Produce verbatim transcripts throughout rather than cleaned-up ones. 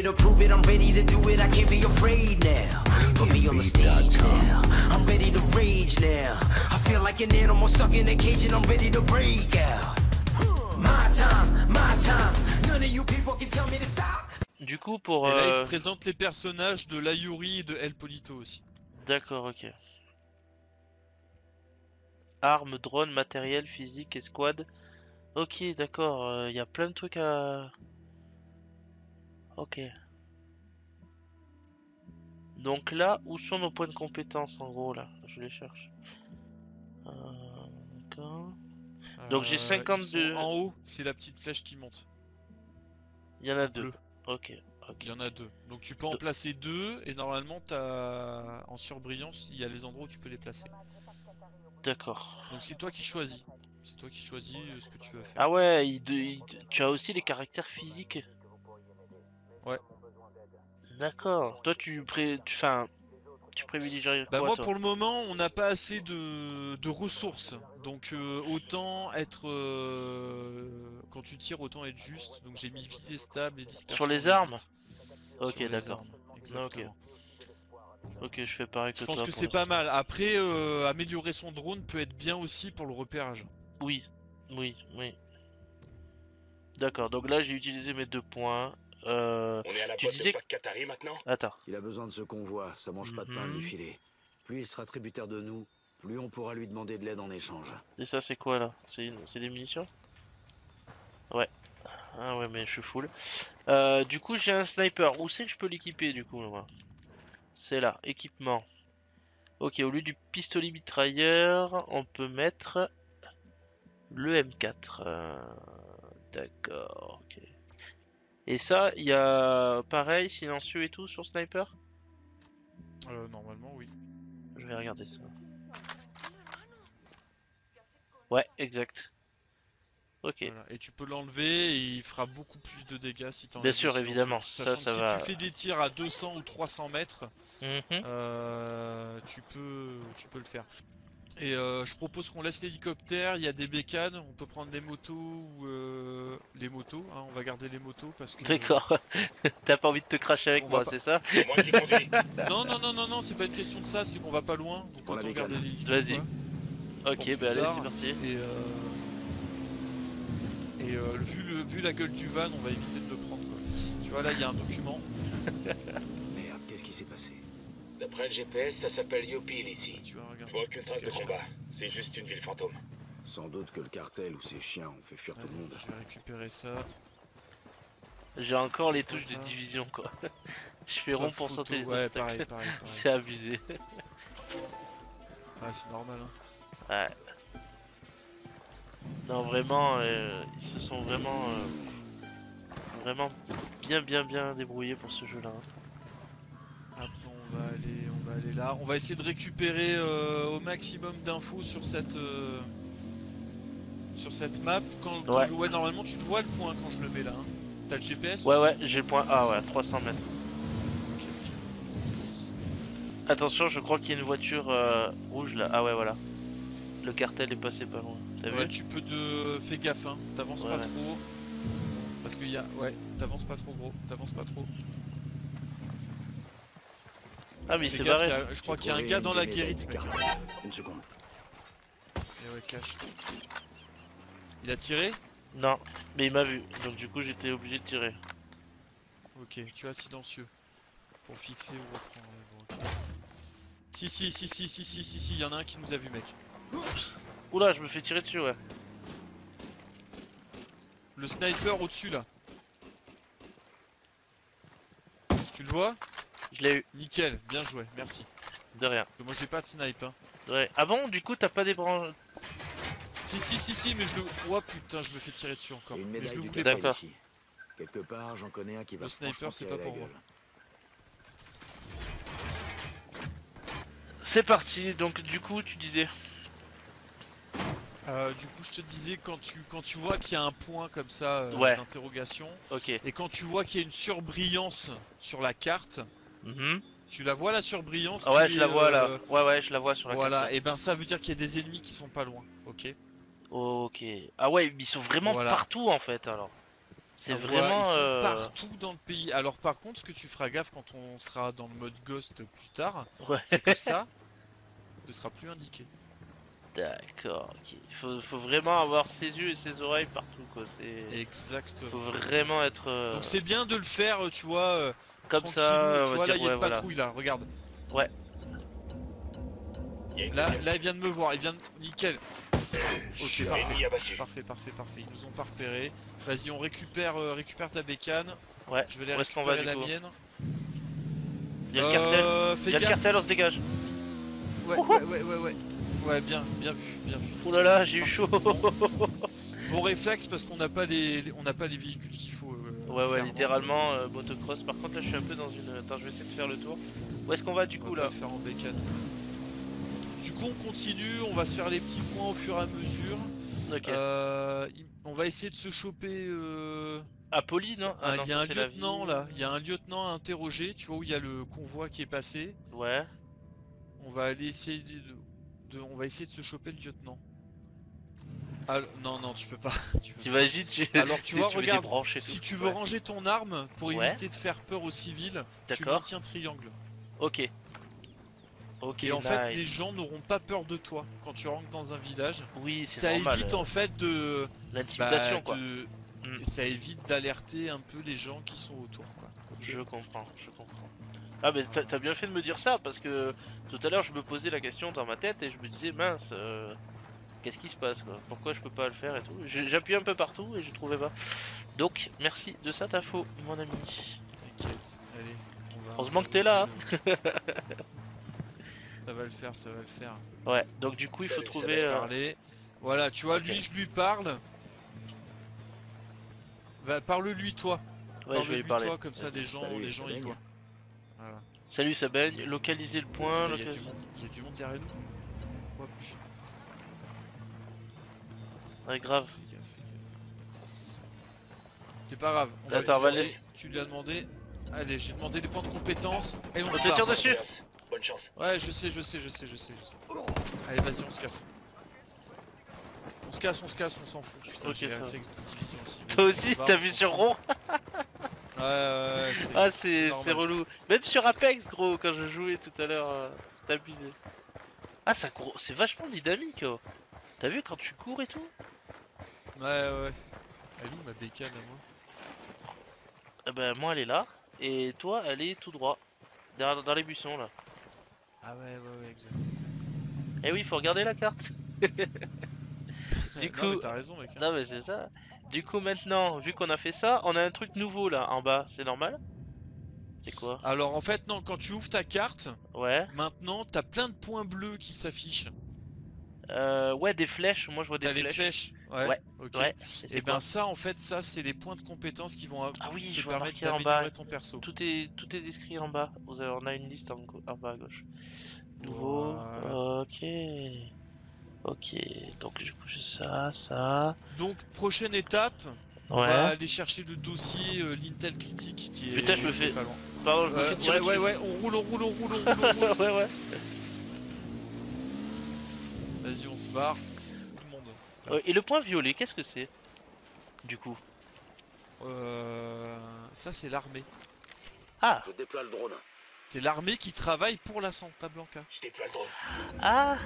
to prove it, I'm ready to do it, I can't be afraid now. Put me on the stage now, I'm ready to rage now. I feel like an animal stuck in a cage and I'm ready to break out. My time, my time, none of you people can tell me to stop. Du coup, pour. Et là, il Euh... te présente les personnages de Layuri et de El Polito aussi. D'accord, ok. Armes, drones, matériel, physique, escouade. Ok, d'accord, il euh, y a plein de trucs à. Ok. Donc là, où sont nos points de compétence en gros là? Je les cherche. Euh, D'accord. Donc j'ai Euh, cinquante-deux. ils sont en haut, c'est la petite flèche qui monte. Il y en a En deux. bleu. Ok. Ok. Il y en a deux. Donc tu peux en Deux. placer deux et normalement t'as en surbrillance, il y a les endroits où tu peux les placer. D'accord. Donc c'est toi qui choisis. C'est toi qui choisis euh, ce que tu veux faire. Ah ouais, il, il, tu as aussi les caractères physiques. Ouais. D'accord. Toi tu pré, tu, enfin, tu privilégierais Bah quoi moi toi? pour le moment on n'a pas assez de, de ressources. Donc euh, autant être euh, quand tu tires autant être juste. Donc j'ai mis visée stable et dispersion Sur les armes? réduite. Ok, Sur les d'accord. armes, Ok. exactement. Ok, je fais pareil que Je pense toi que pour c'est le... pas mal. Après euh, améliorer son drone peut être bien aussi pour le repérage. Oui, oui, oui. D'accord, donc là j'ai utilisé mes deux points. Euh, On est à la tu botte disais... de Pac Katari maintenant? Attends. Il a besoin de ce convoi, ça mange pas de pain de lui Mhm. filer. Plus il sera tributaire de nous, plus on pourra lui demander de l'aide en échange. Et ça c'est quoi là? C'est une... des munitions? Ouais. Ah ouais mais je suis full. Euh, du coup j'ai un sniper. Où c'est que je peux l'équiper du coup moi? C'est là, équipement. Ok, au lieu du pistolet mitrailleur, on peut mettre le M quatre. Euh, D'accord, ok. Et ça, il y a pareil, silencieux et tout sur sniper? Euh, normalement oui. Je vais regarder ça. Ouais, exact. Ok. Voilà. Et tu peux l'enlever et il fera beaucoup plus de dégâts si tu Bien enlèves sûr, le évidemment. silencieux. Ça, Sachant ça que si va. tu fais des tirs à deux cents ou trois cents mètres, Mhm. euh, tu peux tu peux le faire. Et euh, je propose qu'on laisse l'hélicoptère, il y a des bécanes, on peut prendre les motos ou euh, les motos, hein, on va garder les motos parce que... D'accord. T'as pas envie de te cracher avec On moi, va pas- c'est ça? C'est moi qui conduis. Non non non non non, c'est pas une question de ça, c'est qu'on va pas loin, donc Prends la autant bécane. garder l'hélico Vas-y. quoi, Ok, pour plus bah allez, tard. c'est parti. Et, euh... Et euh, vu, le, vu la gueule du van, on va éviter de le prendre quoi. Tu vois là il y a un document. Merde, qu'est-ce qui s'est passé? D'après le G P S, ça s'appelle Yopil ici. Tu vois, regarde. Je vois aucune trace de combat. C'est juste une ville fantôme. Sans doute que le cartel ou ses chiens ont fait fuir tout le monde. Je vais récupérer ça. J'ai encore les Quoi, touches ça de division quoi. Je fais La rond pour photo, sauter les ouais, obstacles. pareil, pareil, pareil. C'est abusé. Ah, c'est normal hein. Ouais. Non vraiment, euh, ils se sont vraiment, euh, vraiment bien bien bien débrouillés pour ce jeu-là. Après on va aller, on va aller là. On va essayer de récupérer euh, au maximum d'infos sur cette euh, sur cette map. Quand, quand Ouais. je- ouais, normalement tu le vois le point quand je le mets là. Hein. T'as le G P S Ouais aussi ouais, j'ai le point A, ouais, trois cents mètres. Ok, ok. Attention, je crois qu'il y a une voiture euh, rouge là. Ah ouais voilà. Le cartel est passé pas loin. T'as Ouais, vu? tu peux de. Fais gaffe, hein. T'avances Ouais, pas ouais. trop. Parce qu'il y a. Ouais, t'avances pas trop gros. T'avances pas trop. Ah mais il Fais s'est gaffe, barré. il y a- je crois J'ai qu'il y a un trouvé gars une dans des la médailles guérite, du mec. cartel. Une seconde. Et ouais, cache. Il a tiré? Non, mais il m'a vu. Donc du coup j'étais obligé de tirer. Ok, tu as silencieux. Pour fixer ou reprendre. Ouais, bon, ok. Si, si, si, si, si, si, si, si, il y en a un qui nous a vu, mec. Oula, je me fais tirer dessus ouais. Le sniper au-dessus là. Tu le vois? Je l'ai eu, Nickel, bien joué, merci. de rien. Parce que moi j'ai pas de snipe, hein. Ouais. Ah bon, du coup t'as pas des branches. Si, si, si, si, mais je le. Oh putain, je me fais tirer dessus encore. Et une Mais je médaille le du voulais cartel pas. D'accord. ici. Quelque part, j'en connais un qui va Le sniper, franchement c'est tirer pas la pour moi. gueule. C'est parti, donc du coup tu disais. Euh, du coup, je te disais, quand tu, quand tu vois qu'il y a un point comme ça euh, Ouais. d'interrogation, Ok. et quand tu vois qu'il y a une surbrillance sur la carte, Mhm. tu la vois la surbrillance Ah ouais, qui je est, la vois là. euh, Ouais, ouais, je la vois sur la Voilà, carte. et ben ça veut dire qu'il y a des ennemis qui sont pas loin, ok? Ok. Ah ouais, ils sont vraiment Voilà. partout en fait alors. C'est Ah, voilà, vraiment. ils sont euh, partout dans le pays. Alors par contre, ce que tu feras gaffe quand on sera dans le mode Ghost plus tard, Ouais. c'est que ça ne sera plus indiqué. D'accord. Ok. Faut, faut vraiment avoir ses yeux et ses oreilles partout quoi. C'est. Exactement. Faut vraiment être. euh, Donc c'est bien de le faire, tu vois, euh, Comme tranquillou. ça. On Tu va vois, là dire, il y a ouais, une voilà. patrouille là, regarde. Ouais. Il y a une Là, deuxième. là il vient de me voir, il vient de... Nickel. Ok, parfait. Ennemi abattu. Parfait, parfait, parfait. Ils nous ont pas repéré. Vas-y, on récupère, euh, récupère ta bécane. Ouais. Je vais aller Où est-ce qu'on va récupérer du la coup? mienne. Il y a le cartel. Euh, Il fais y a le gaffe. cartel, on se dégage. Ouais, ouais, ouais, ouais, ouais. Ouais, bien, bien vu, bien vu. Oh là là, j'ai eu chaud. Bon réflexe parce qu'on n'a pas les, les- on n'a pas les véhicules qu'il faut. euh, Ouais, ouais, clairement. littéralement euh, motocross. Par contre, là, je suis un peu dans une. Attends, je vais essayer de faire le tour. Où est-ce qu'on va du On coup va là? pas le faire en bécane. Du coup, on continue, on va se faire les petits points au fur et à mesure. Ok. Euh, il- on va essayer de se choper. Euh... Apolline, non? un- Ah non, Il y a ça, un c'est la lieutenant ville. là, il y a un lieutenant à interroger. Tu vois où il y a le convoi qui est passé. Ouais. On va aller essayer de, de- on va essayer de se choper le lieutenant. Ah, non, non, tu peux pas. Tu peux pas. T'imagines, tu. Alors tu vois, veux regarde, débrancher si tout. tu veux Ouais. ranger ton arme pour Ouais. éviter de faire peur aux civils, tu D'accord. maintiens triangle. Ok. Ok, Et en nice. fait, les gens n'auront pas peur de toi quand tu rentres dans un village. Oui, c'est Ça normal. évite euh, en fait de, L'intimidation, bah, quoi. de- Mm. et ça évite d'alerter un peu les gens qui sont autour, quoi. Ok. Je comprends, je comprends. Ah, mais t'as t'as bien fait de me dire ça parce que tout à l'heure, je me posais la question dans ma tête et je me disais, mince, euh, qu'est-ce qui se passe, quoi? Pourquoi je peux pas le faire et tout? J'ai- J'appuie un peu partout et je trouvais pas. Donc, merci de cette info, mon ami. T'inquiète, allez. On va Heureusement que t'es là, interroger le- Ça va le faire, ça va le faire. Ouais, donc du coup, il faut Salut, ça trouver. va euh, Parler. Voilà, tu vois, Ok. lui, je lui parle. Va, parle-lui toi. Ouais, je vais lui Parle-lui parler. toi, comme ça, Vas-y. les gens, Salut, les gens ça y baigne. voient. Voilà. Salut, ça baigne. Localiser le point. Putain, il y a du localiser- monde, il y a du monde derrière nous. Oh, putain, Ouais, grave. fais gaffe, fais gaffe. C'est pas grave. On va D'accord, lui va demander- aller. Tu lui as demandé. Allez, j'ai demandé des points de compétences. Et on On se te barre. tire Bonne dessus. chance. Bonne chance. Ouais, je sais, je sais, je sais, je sais, je sais. Allez, vas-y, on se casse. On se casse, on se casse, on s'en fout. Putain, Ok, j'ai ça les va. réflexes de division aussi. Vas-y, Toi on aussi, se barre, t'as on vu s'en sur fout. rond? Ouais, ouais, ouais, c'est- Ah, c'est c'est c'est normal. relou. Même sur Apex, gros, quand je jouais tout à l'heure, euh, t'as abusé. Ah, ça court, c'est vachement dynamique. Oh. T'as vu quand tu cours et tout? Ouais, ouais. Elle est où ma bécane à moi? Eh ben, moi, elle est là. Et toi, elle est tout droit. Derrière, dans les buissons, là. Ah ouais, ouais, ouais, exact, exact. Eh oui, faut regarder la carte. Du non, coup- mais t'as raison, mec. hein. Non, mais c'est ça. Du coup, maintenant, vu qu'on a fait ça, on a un truc nouveau, là, en bas. C'est normal? C'est quoi? Alors, en fait, non, quand tu ouvres ta carte, Ouais. maintenant, t'as plein de points bleus qui s'affichent. Euh, ouais, des flèches. Moi, je vois des T'as les flèches. flèches. Ouais. Ouais, Ok. Ouais. Et ben ça, en fait, ça, c'est les points de compétences qui vont Ah oui, te je vois permettre marqué en bas. d'améliorer ton perso. Tout est, tout est décrit en bas. Vous avez- on a une liste en, gau- en bas à gauche. Nouveau. Voilà. Ok. Ok. Donc du coup j'ai ça, ça. Donc, prochaine étape, on Ouais. va aller chercher le dossier euh, l'Intel critique qui est, Putain, je me qui est fais- pas loin. Pardon, je me Euh, fais tirer ouais, ouais, dessus. ouais, on roule, on roule, on roule, on roule, on roule. ouais, ouais. Vas-y, on se barre. Tout le monde. Euh, et le point violet, qu'est-ce que c'est? Du coup. Euh, ça, c'est l'armée. Ah. Je déploie le drone. C'est l'armée qui travaille pour la Santa Blanca. Je déploie le drone. Ah.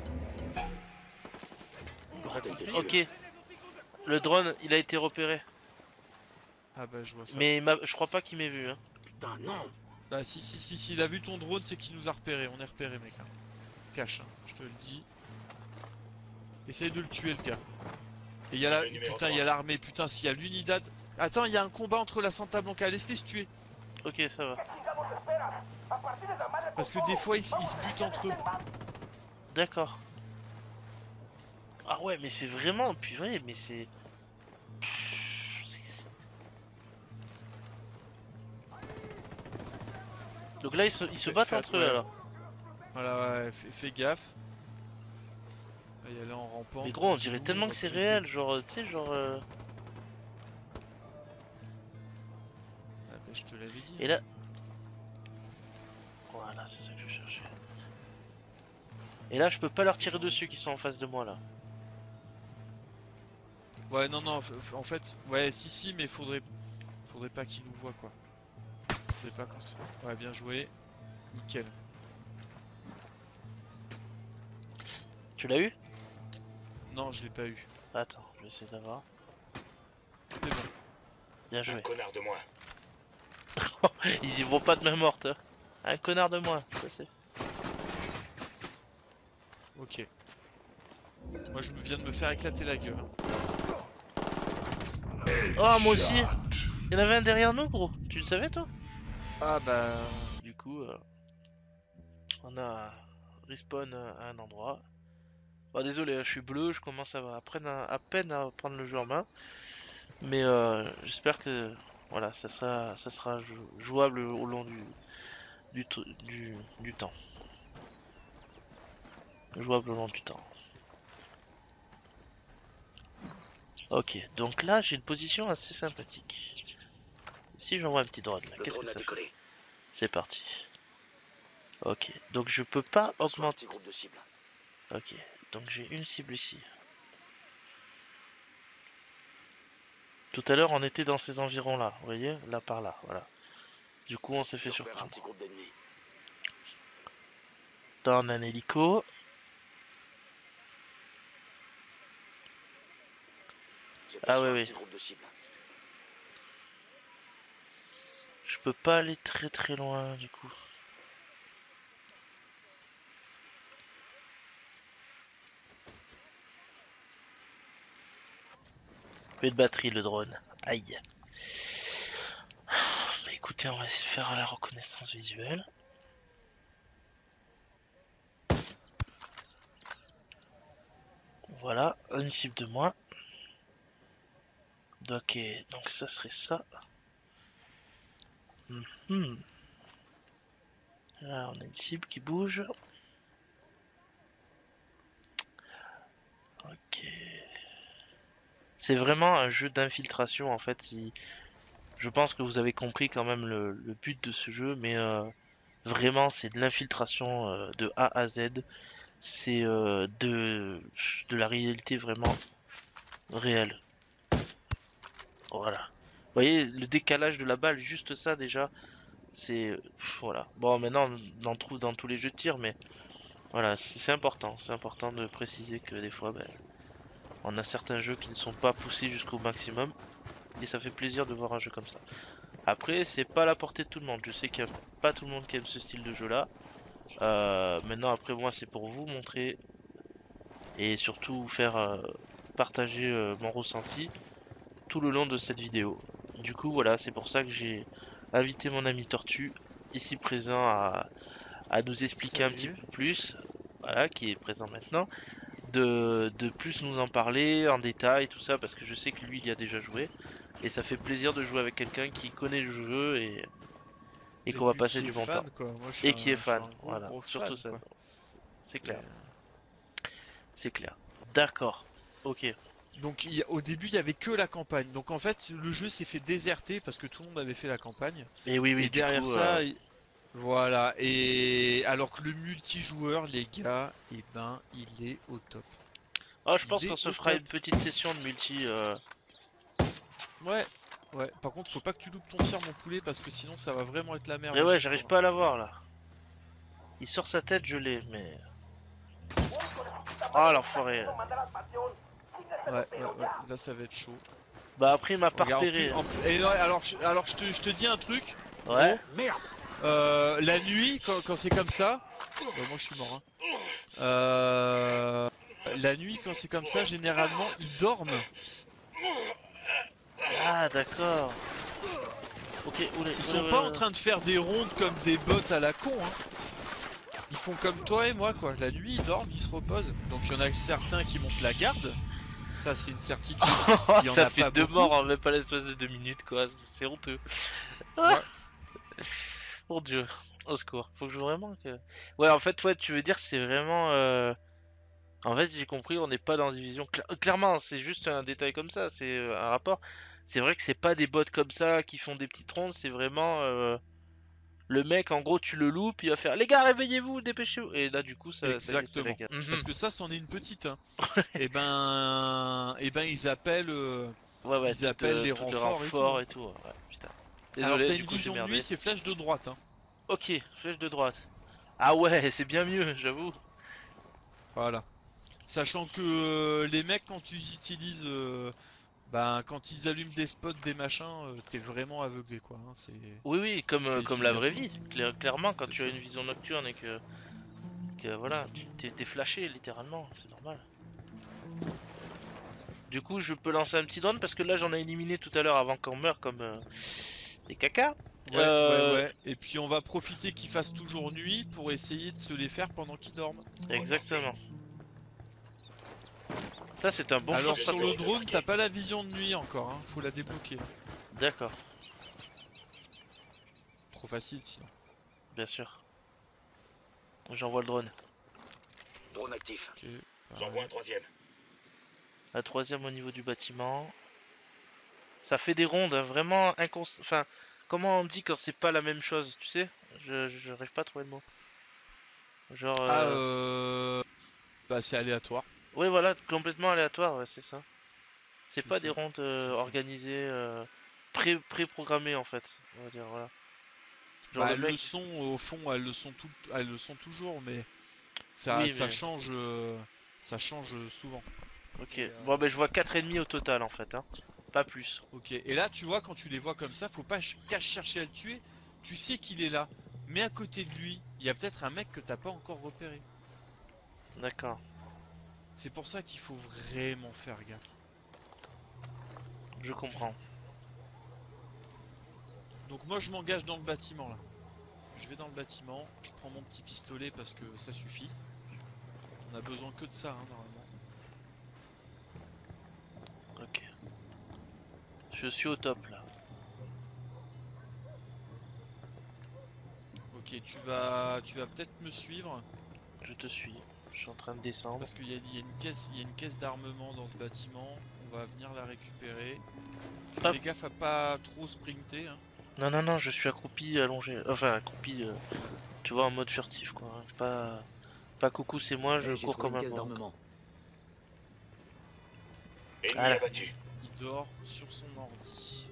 Bordel de Dieu. Ok. Le drone, il a été repéré. Ah bah, je vois ça. Mais il m'a- je crois pas qu'il m'ait vu. Hein. Putain, non. Bah, si, si, si, s'il a vu ton drone, c'est qu'il nous a repéré. On est repéré, mec. hein. Cache, hein, je te le dis. Essaye de le tuer, le gars. Et il y a C'est la... le numéro Putain, il y a l'armée. Putain, s'il y a l'unidad. Attends, il y a un combat entre la Santa Blanca. Laisse-les se tuer. Ok, ça va. Parce que des fois, ils, s- ils se butent entre eux. D'accord. Ah ouais, mais c'est vraiment purée, mais c'est. Pff, c'est- Donc là, ils se, ils se Fais- battent fais entre eux ouais. alors. Voilà, ouais, fais, fais gaffe. Ah, il y a là en rampant. Mais gros, on dirait tellement que c'est réel, genre, tu sais, genre. euh, Ah, bah, je te l'avais dit. Et là. Voilà, c'est ça que je cherchais. Et là, je peux pas leur tirer dessus qui sont en face de moi là. Ouais, non, non, f- en fait, ouais, si, si, mais faudrait, faudrait pas qu'il nous voit quoi. Faudrait pas qu'on se... Ouais, bien joué. Nickel. Tu l'as eu? Non, je l'ai pas eu. Attends, je vais essayer d'avoir. C'est bon. Bien Un joué. connard de moins. Ils y vont pas de main morte. Hein. Un connard de moins. Ça, c'est- Ok. Moi, je me viens de me faire éclater la gueule. Oh, moi aussi. Il y en avait un derrière nous, gros. Tu le savais, toi? Ah bah... Du coup, euh, on a respawn à un endroit. Bon, désolé, je suis bleu, je commence à, à, peine à, à peine à prendre le jeu en main. Mais euh, j'espère que voilà, ça sera, ça sera jou- jouable au long du, du, t- du, du temps. Jouable au long du temps. Ok, donc là j'ai une position assez sympathique. Si j'envoie un petit drone là, Le qu'est-ce drone que a ça fait? décollé. C'est parti. Ok, donc je peux pas J'aperçois un augmenter. petit groupe de cibles. Ok, donc j'ai une cible ici. Tout à l'heure on était dans ces environs là, vous voyez, là par là, voilà. Du coup on s'est fait Je repère un surprendre. petit groupe d'ennemis. Là on a un hélico. J'aperçois Ah ouais, un ouais. petit groupe de cibles. Je peux pas aller très très loin du coup. Peu de batterie le drone. Aïe. Bah écoutez, on va essayer de faire la reconnaissance visuelle. Voilà, une cible de moins. Ok, donc ça serait ça. Mhm. Là, on a une cible qui bouge. Ok. C'est vraiment un jeu d'infiltration en fait. Si... Je pense que vous avez compris quand même le, le but de ce jeu, mais euh, vraiment c'est de l'infiltration euh, de A à Z. C'est euh, de, de la réalité vraiment réelle. Voilà. Vous voyez le décalage de la balle, juste ça déjà, c'est pff, voilà. Bon, maintenant on en trouve dans tous les jeux de tir, mais voilà, c'est c'est important. C'est important de préciser que des fois, ben, on a certains jeux qui ne sont pas poussés jusqu'au maximum, et ça fait plaisir de voir un jeu comme ça. Après, c'est pas à la portée de tout le monde. Je sais qu'il n'y a pas tout le monde qui aime ce style de jeu-là. Euh, maintenant, après moi, c'est pour vous montrer et surtout vous faire euh, partager euh, mon ressenti tout le long de cette vidéo. Du coup, voilà, c'est pour ça que j'ai invité mon ami Tortue, ici présent, à, à nous expliquer un petit Salut. peu plus, voilà, qui est présent maintenant, de, de plus nous en parler en détail, tout ça, parce que je sais que lui, il y a déjà joué, et ça fait plaisir de jouer avec quelqu'un qui connaît le jeu et, et qu'on va puis passer qui du est bon fan, temps. quoi. Moi, je suis Et qui est un, je suis fan, un gros, voilà, gros surtout fan, ça, quoi. c'est clair, c'est clair. D'accord, ok. Donc il y a- au début il y avait que la campagne. Donc en fait le jeu s'est fait déserter parce que tout le monde avait fait la campagne. Et oui, oui, Et du derrière coup, ça, euh, il- voilà. Et alors que le multijoueur, les gars, et ben il est au top. oh, je Il pense est qu'on se au fera top. une petite session de multi. euh, Ouais. Ouais. Par contre faut pas que tu loupes ton tir mon poulet parce que sinon ça va vraiment être la merde. Mais à ouais, chaque j'arrive fois. pas à l'avoir là. Il sort sa tête, je l'ai, mais. Oh l'enfoiré. Ouais, ouais, ouais. Là ça va être chaud. Bah après, il m'a pas Regarde, en plus, repéré. en plus- et non, alors, je, alors je te, je te dis un truc. Ouais. Merde! Euh, la nuit, quand, quand c'est comme ça, euh, moi je suis mort. Hein. Euh, la nuit, quand c'est comme ça, généralement ils dorment. Ah, d'accord. Ok, oulé, Ils oulé, sont oulé, pas oulé. en train de faire des rondes comme des bots à la con. Hein. Ils font comme toi et moi, quoi. La nuit, ils dorment, ils se reposent. Donc il y en a certains qui montent la garde. Ça, c'est une certitude. Il y en Ça a fait pas deux beaucoup. morts en même pas l'espace de deux minutes, quoi. C'est honteux. Ouais. Mon dieu, au secours. Faut que je vraiment que. Ouais, en fait, ouais, tu veux dire que c'est vraiment. euh, En fait, j'ai compris, on n'est pas dans Division. Cla- clairement, c'est juste un détail comme ça, c'est euh, un rapport. C'est vrai que c'est pas des bots comme ça qui font des petites rondes, c'est vraiment. euh, Le mec, en gros, tu le loupes, il va faire les gars, réveillez-vous, dépêchez-vous. Et là, du coup, ça. Exactement. Ça y est, c'est la guerre. Parce Mhm. que ça, c'en est une petite. Hein. et ben, et ben, ils appellent, euh, Ouais, ouais, ils tout, appellent euh, les tout le renforts et tout. renfort Hein. et tout. Ouais, putain. Alors Désolé, t'as du une coup, j'ai vision de merdé. nuit, c'est flèche de droite. Hein. Ok, flèche de droite. Ah ouais, c'est bien mieux, j'avoue. Voilà. Sachant que euh, les mecs, quand tu utilises, euh, ben, quand ils allument des spots, des machins, euh, t'es vraiment aveuglé, quoi. Hein. C'est, Oui, oui, comme, euh, c'est comme la efficace. vraie vie. Claire- clairement, quand C'est tu as ça. une vision nocturne et que, que voilà, tu t'es t'es flashé littéralement, c'est normal. Du coup, je peux lancer un petit drone parce que là, j'en ai éliminé tout à l'heure avant qu'on meure comme euh, des caca. Ouais, ouais, Euh, ouais. Et puis on va profiter qu'il fasse toujours nuit pour essayer de se les faire pendant qu'ils dorment. exactement. Ça, c'est un bon Alors choix. sur le drone, t'as pas la vision de nuit encore. Hein. Faut la débloquer. D'accord, Trop facile sinon. bien sûr. J'envoie le drone. Drone actif. Ok. J'envoie un troisième. La troisième au niveau du bâtiment. Ça fait des rondes, hein, vraiment inconstant. Enfin, comment on dit quand c'est pas la même chose, tu sais? Je j'arrive pas à trouver le mot. Genre. Ah, Euh... euh... Bah c'est aléatoire. Oui, voilà, complètement aléatoire, ouais, c'est ça. C'est C'est pas ça. des rondes euh, C'est ça. organisées, euh, pré pré-programmées en fait. On va dire, voilà. Genre Bah le elles mec. le sont au fond, elles le sont tout, elles le sont toujours, mais ça, Oui, ça mais. change, euh, ça change souvent. Ok. Et, euh, Bon, ben je vois quatre ennemis au total en fait, hein. Pas plus. Ok. Et là, tu vois, quand tu les vois comme ça, faut pas ch- qu'à chercher à le tuer. Tu sais qu'il est là, mais à côté de lui, il y a peut-être un mec que t'as pas encore repéré. D'accord. C'est pour ça qu'il faut vraiment faire gaffe. Je comprends. Donc moi, je m'engage dans le bâtiment là. Je vais dans le bâtiment, je prends mon petit pistolet parce que ça suffit. On a besoin que de ça, hein, normalement. Ok. Je suis au top là. Ok, tu vas, tu vas peut-être me suivre Je te suis. Je suis en train de descendre. parce qu'il y, a- il y a une caisse, il y a une caisse d'armement dans ce bâtiment. On va venir la récupérer. Tu Hop. fais gaffe à pas trop sprinter. Hein. Non, non, non, je suis accroupi, allongé. Enfin, accroupi, euh, tu vois, en mode furtif, quoi. hein. Pas, pas coucou, c'est moi, je Eh, j'ai cours trouvé comme une un caisse porc. d'armement. Ennemi Voilà. abattu. Il dort sur son ordi.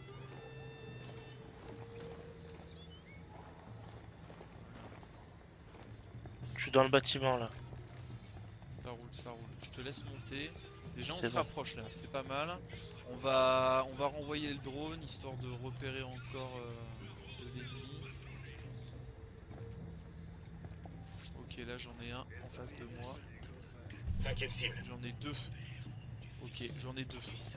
Je suis dans le bâtiment, là. Ça roule, ça roule. Je te laisse monter. Déjà, on C'est se bon. rapproche là, c'est pas mal. On va, on va renvoyer le drone histoire de repérer encore euh, de l'ennemi. Ok, là j'en ai un en face de moi. Cinquième cible. J'en ai deux. Ok, j'en ai deux.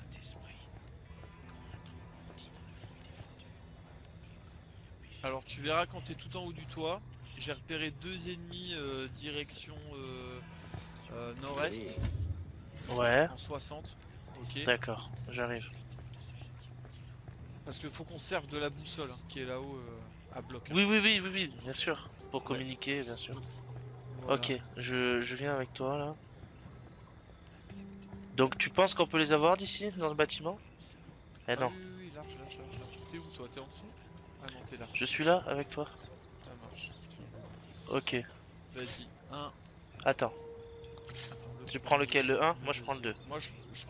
Alors tu verras quand t'es tout en haut du toit, j'ai repéré deux ennemis euh, direction euh, euh, nord-est Ouais, en soixante. Ok. d'accord, j'arrive. Parce qu'il faut qu'on serve de la boussole hein, qui est là-haut euh, à bloc. hein. Oui, oui, oui, oui, oui, bien sûr. Pour Ouais. communiquer, bien sûr. Voilà. Ok, je, je viens avec toi, là. Donc, tu penses qu'on peut les avoir d'ici, dans le bâtiment? Eh Ah non, oui, oui, oui, large, large, large, large. T'es où toi? T'es en dessous? Ah non, t'es là. je suis là, avec toi. Ça marche. Ok, Vas-y, un. attends. Attends, le Tu prends lequel, le un? Moi, je deuxième. prends le deux. Moi, je, je-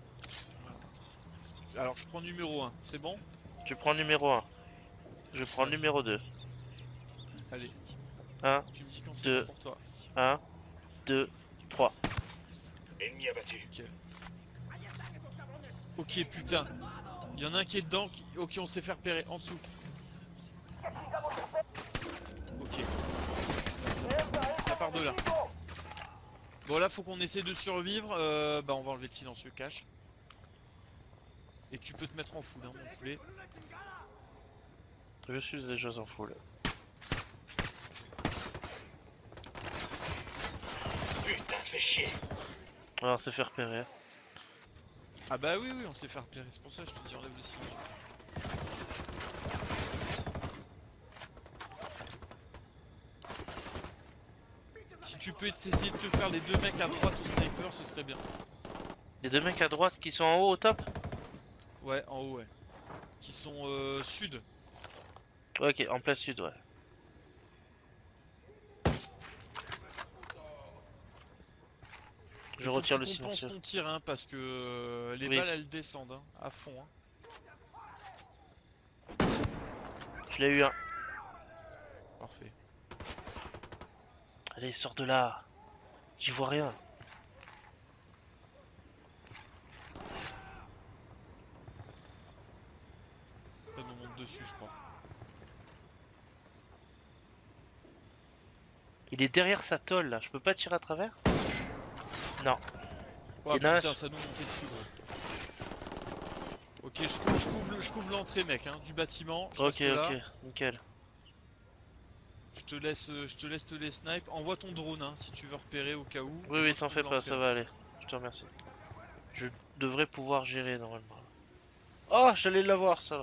Alors, je prends numéro un, c'est bon? Tu prends numéro un. Je prends Ouais. numéro deux. Allez, un, tu me dis quand c'est Deux. bon pour toi. un, deux, trois. Ennemi abattu. Ok. Ok, putain. Il y en a un qui est dedans. Qui... Ok, on s'est fait repérer. En dessous. Ok. Là, ça, ça part de là. Bon, là, faut qu'on essaie de survivre. Euh, bah, on va enlever le silencieux cache. Et tu peux te mettre en full, hein, mon poulet. Je suis déjà en full. Putain, fais chier. Alors, c'est fait repérer. Ah bah oui, oui, on s'est fait repérer. C'est pour ça que je te dis enlève le silencieux. Si tu peux essayer de te faire les deux mecs à droite au sniper, ce serait bien. Les deux mecs à droite qui sont en haut au top? Ouais, en haut, ouais. Qui sont euh, sud. Ok, en plein sud, ouais. Il faut retire que le tu compenses silencieux. ton tir hein, parce que euh, les Oui. balles elles descendent hein, à fond. Hein. Je l'ai eu un. Parfait. Allez, sors de là. J'y vois rien. Ça nous monte dessus je crois. Il est derrière sa tôle là. Je peux pas tirer à travers? Non. Oh Il y en a un putain sur- ça nous montait dessus gros. Ok je couvre, je couvre, le- je couvre l'entrée mec hein, du bâtiment. Je Ok, reste là. ok, nickel. Je te laisse euh, je te laisse te les snipes. Envoie ton drone hein, si tu veux repérer au cas où. Oui, Et oui, moi, je t'en couvre fais pas, l'entrée, ça hein. va aller. Je te remercie. Je devrais pouvoir gérer normalement. Oh, j'allais l'avoir ça.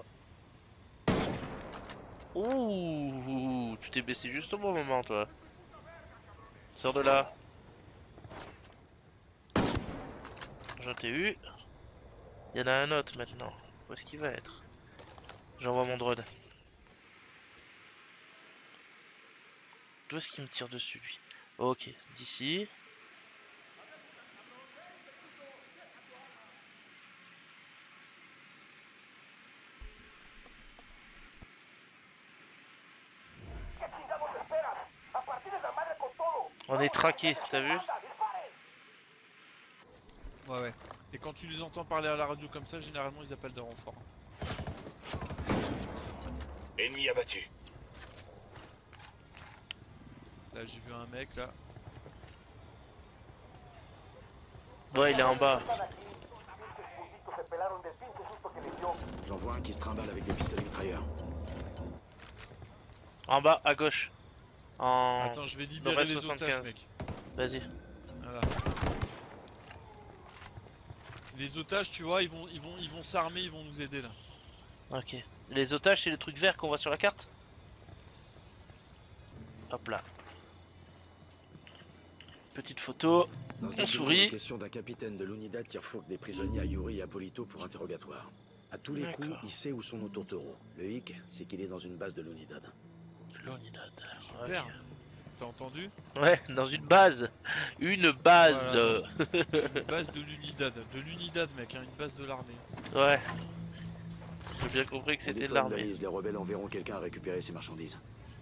Ouh, tu t'es baissé juste au bon moment, toi. Sors de là. Je t'ai eu. Il y en a un autre maintenant. Où est-ce qu'il va être? J'envoie mon drone. D'où est-ce qu'il me tire dessus, lui? Ok, d'ici. On est traqué, t'as vu? Ouais ouais. Et quand tu les entends parler à la radio comme ça, généralement ils appellent des renforts. Ennemi abattu. Là j'ai vu un mec là. Ouais, il est en bas. J'en vois un qui se trimballe avec des pistolets mitrailleurs. En bas, à gauche. En... Attends, je vais libérer Nord-Est les soixante-quinze. otages mec. Vas-y. Voilà. Les otages, tu vois, ils vont ils vont ils vont s'armer, ils vont nous aider là. Ok. Les otages, c'est les trucs verts qu'on voit sur la carte? Hop là. Petite photo. Dans ce On document, sourit. il est question d'un capitaine de l'Unidad qui refourgue des prisonniers à Yuri et Apolito pour interrogatoire. À tous les coups, D'accord. il sait où sont nos tourtereaux. Le hic, c'est qu'il est dans une base de l'Unidad. L'Unidad. Super. T'as entendu? Ouais, dans une base. Une base. Voilà. Une base de l'Unidad. De l'Unidad mec, hein, une base de l'armée. Ouais. J'ai bien compris que On c'était de déploie une l'armée. balise, les rebelles enverront quelqu'un à récupérer ses marchandises.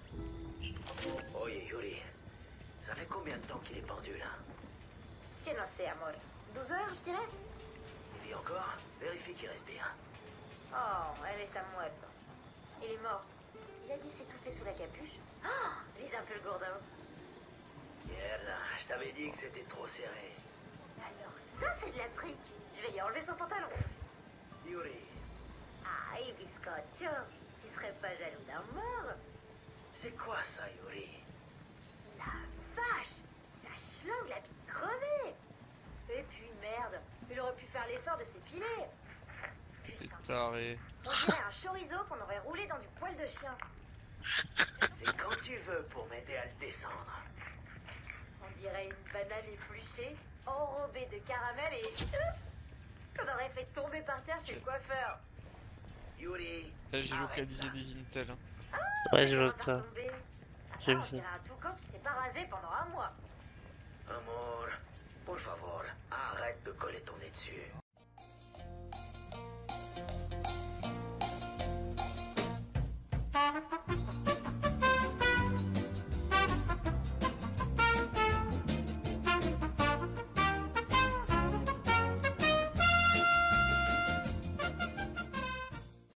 Oye, Yuri, ça fait combien de temps qu'il est pendu là? Je no sé, amor. douze heures, je dirais. Il vit encore? Vérifie qu'il respire. Oh, elle est à muerto. Il est mort. Il a dû s'étouffer sous la capuche. Oh, vise un peu le gourdin. Merde, je t'avais dit que c'était trop serré. Alors ça, c'est de la trique. Je vais y enlever son pantalon. Yuri, Aïe, biscotto. Tu serais pas jaloux d'un mort? c'est quoi ça, Yuri? La vache! La schlingue l'a bite crevée. Et puis merde, il aurait pu faire l'effort de s'épiler. T'es Putain, taré. on dirait un chorizo qu'on aurait roulé dans du poil de chien. C'est quand tu veux pour m'aider à le descendre. On dirait une banane épluchée, enrobée de caramel et... qu'on aurait fait tomber par terre chez le coiffeur. Yuri, Là j'ai arrête localisé ça. des intels. Hein. Ouais, je Comment vois ça. t'as retombé? J'ai Ah, vu on ça. dirait un toucan qui s'est pas rasé pendant un mois. Amor, por favor, arrête de coller ton nez dessus.